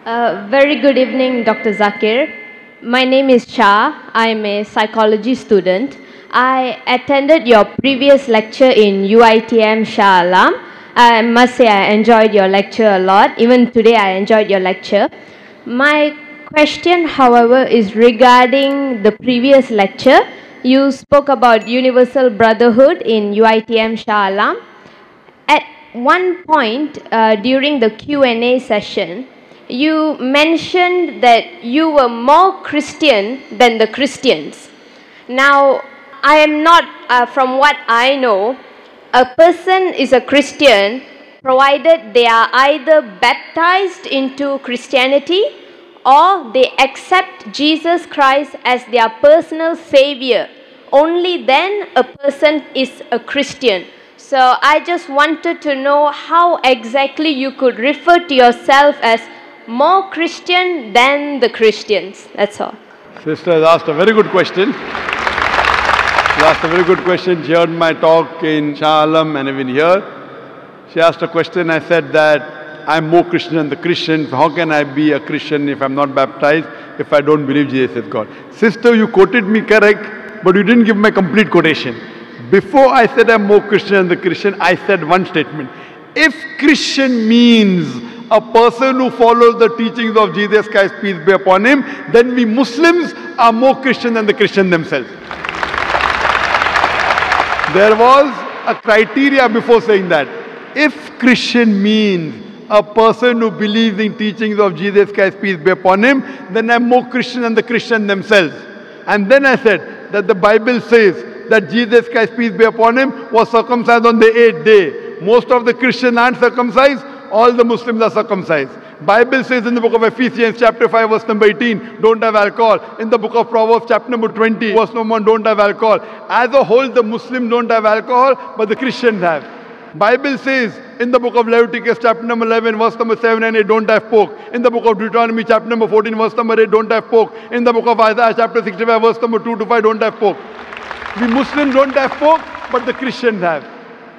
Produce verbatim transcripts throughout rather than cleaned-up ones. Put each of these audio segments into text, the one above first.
Uh, very good evening, Doctor Zakir. My name is Shah. I am a psychology student. I attended your previous lecture in U I T M Shah Alam. I must say I enjoyed your lecture a lot. Even today I enjoyed your lecture. My question, however, is regarding the previous lecture. You spoke about universal brotherhood in U I T M Shah Alam. At one point uh, during the Q and A session, you mentioned that you were more Christian than the Christians. Now, I am not, uh, from what I know, a person is a Christian provided they are either baptized into Christianity or they accept Jesus Christ as their personal savior. Only then a person is a Christian. So I just wanted to know how exactly you could refer to yourself as more Christian than the Christians. That's all. Sister has asked a very good question. She asked a very good question. She heard my talk in Shah Alam and even here. She asked a question. I said that I'm more Christian than the Christians. How can I be a Christian if I'm not baptized, if I don't believe Jesus is God? Sister, you quoted me correct, but you didn't give my complete quotation. Before I said I'm more Christian than the Christian, I said one statement. If Christian means a person who follows the teachings of Jesus Christ, peace be upon him, then we Muslims are more Christian than the Christian themselves. There was a criteria before saying that. If Christian means a person who believes in teachings of Jesus Christ, peace be upon him, then I'm more Christian than the Christian themselves. And then I said that the Bible says that Jesus Christ, peace be upon him, was circumcised on the eighth day. Most of the Christians aren't circumcised. All the Muslims are circumcised. Bible says in the book of Ephesians chapter five verse number eighteen, don't have alcohol. In the book of Proverbs chapter number twenty verse number one, don't have alcohol. As a whole, the Muslims don't have alcohol, but the Christians have. Bible says in the book of Leviticus chapter number eleven verse number seven and eight, don't have pork. In the book of Deuteronomy chapter number fourteen verse number eight, don't have pork. In the book of Isaiah chapter sixty-five verse number two to five, don't have pork. We Muslims don't have pork, but the Christians have.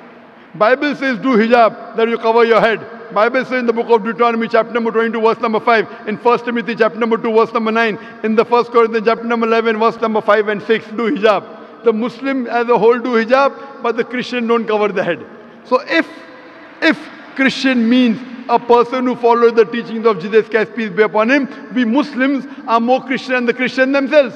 Bible says do hijab, that you cover your head. Bible says in the book of Deuteronomy chapter number twenty-two verse number five, in First Timothy chapter number two verse number nine, in the First Corinthians chapter number eleven verse number five and six, do hijab. The Muslim as a whole do hijab, but the Christian don't cover the head. So if, if Christian means a person who follows the teachings of Jesus Christ, peace be upon him, we Muslims are more Christian than the Christian themselves.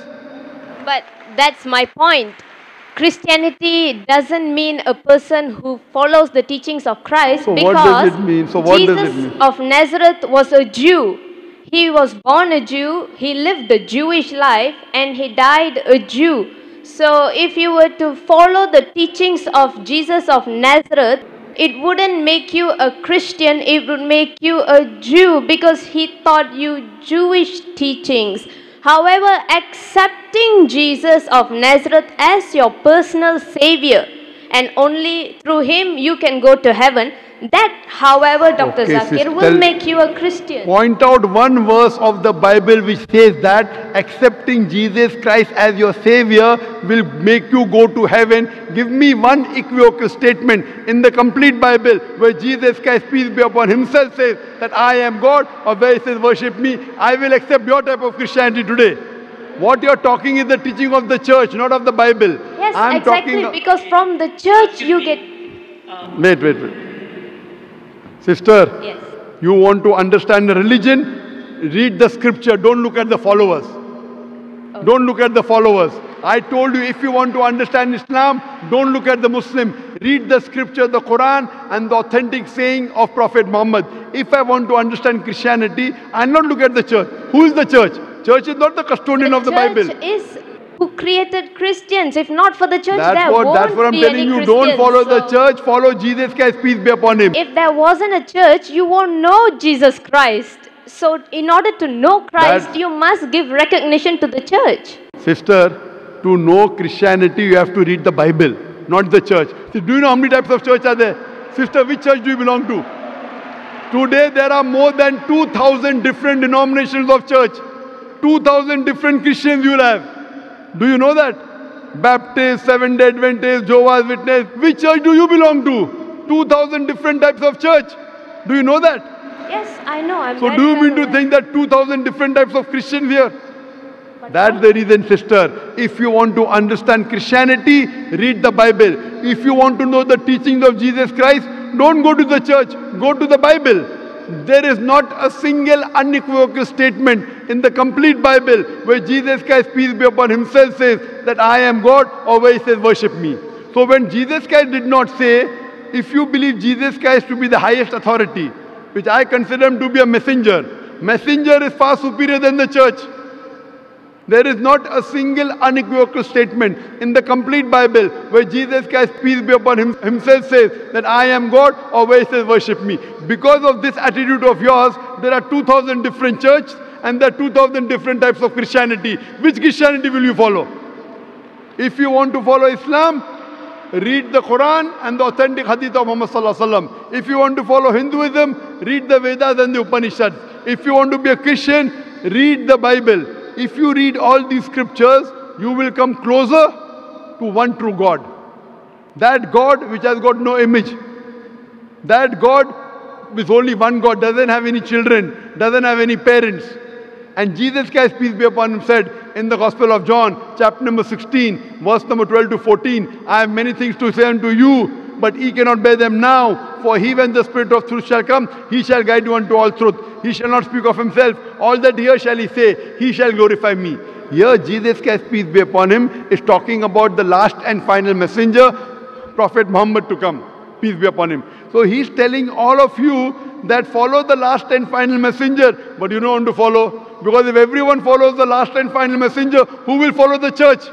But that's my point. Christianity doesn't mean a person who follows the teachings of Christ, so because what does it mean? So what Jesus does it mean? of Nazareth was a Jew. He was born a Jew, he lived a Jewish life, and he died a Jew. So if you were to follow the teachings of Jesus of Nazareth, it wouldn't make you a Christian, it would make you a Jew, because he taught you Jewish teachings. However, accepting Jesus of Nazareth as your personal savior, and only through him you can go to heaven, that, however, Doctor Okay, Zakir, sister, will make you a Christian. Point out one verse of the Bible which says that accepting Jesus Christ as your savior will make you go to heaven. Give me one equivocal statement in the complete Bible where Jesus Christ, peace be upon himself, says that I am God, or where he says worship me. I will accept your type of Christianity today. What you're talking is the teaching of the church, not of the Bible. Yes, I'm exactly, talking, because from the church you get... Wait, wait, wait. Sister, Yes. you want to understand the religion? Read the scripture. Don't look at the followers. Okay. Don't look at the followers. I told you, if you want to understand Islam, don't look at the Muslim. Read the scripture, the Quran, and the authentic saying of Prophet Muhammad. If I want to understand Christianity, I'll not look at the church. Who is the church? Church is not the custodian the of the Bible. church is who created Christians. If not for the church, That's there what, won't that's what I'm be telling any you. Christians. Don't follow the So church. Follow Jesus Christ, peace be upon him. if there wasn't a church, you won't know Jesus Christ. So in order to know Christ, That- you must give recognition to the church. Sister, to know Christianity, you have to read the Bible, not the church. See, do you know how many types of church are there? Sister, which church do you belong to? Today, there are more than two thousand different denominations of church. two thousand different Christians you will have. Do you know that? Baptist, Seventh-day Adventist, Jehovah's Witness. Which church do you belong to? two thousand different types of church. Do you know that? Yes, I know. I'm So very do you well mean to aware. think that two thousand different types of Christians here? That's the reason, sister. If you want to understand Christianity, read the Bible. If you want to know the teachings of Jesus Christ, don't go to the church, go to the Bible. There is not a single unequivocal statement in the complete Bible where Jesus Christ, peace be upon himself, says that I am God, or where he says worship me. So when Jesus Christ did not say, if you believe Jesus Christ to be the highest authority, which I consider him to be a messenger, messenger is far superior than the church. There is not a single unequivocal statement in the complete Bible where Jesus Christ, peace be upon him, himself, says that I am God, or where he says worship me. Because of this attitude of yours, there are two thousand different churches and there are two thousand different types of Christianity. Which Christianity will you follow? If you want to follow Islam, read the Quran and the authentic hadith of Muhammad sallallahu alaihi wasallam. If you want to follow Hinduism, read the Vedas and the Upanishads. If you want to be a Christian, read the Bible. If you read all these scriptures, you will come closer to one true God. That God which has got no image. That God with only one God, doesn't have any children, doesn't have any parents. And Jesus Christ, peace be upon him, said in the Gospel of John, chapter number sixteen, verse number twelve to fourteen, I have many things to say unto you, but ye cannot bear them now. For he, when the Spirit of truth shall come, he shall guide you unto all truth. He shall not speak of himself. All that here shall he say, he shall glorify me. Here Jesus Christ, peace be upon him, is talking about the last and final messenger, Prophet Muhammad, to come. Peace be upon him. So he's telling all of you that follow the last and final messenger, but you don't want to follow. Because if everyone follows the last and final messenger, who will follow the church?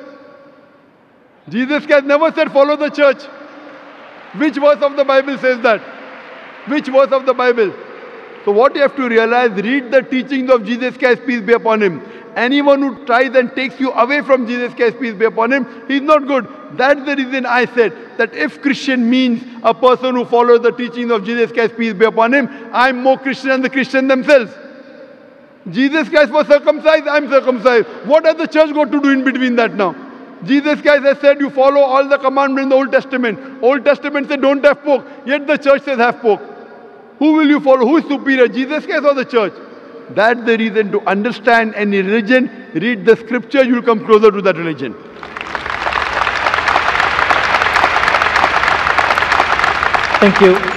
Jesus Christ never said follow the church. Which verse of the Bible says that? Which verse of the Bible? So what you have to realize, read the teachings of Jesus Christ, peace be upon him. Anyone who tries and takes you away from Jesus Christ, peace be upon him, he's not good. That's the reason I said that if Christian means a person who follows the teachings of Jesus Christ, peace be upon him, I'm more Christian than the Christians themselves. Jesus Christ was circumcised, I'm circumcised. What has the church got to do in between that now? Jesus Christ has said you follow all the commandments in the Old Testament. Old Testament says don't have pork, yet the church says have pork. Who will you follow? Who is superior, Jesus Christ or the church? That's the reason to understand any religion, read the scripture, you will come closer to that religion. Thank you.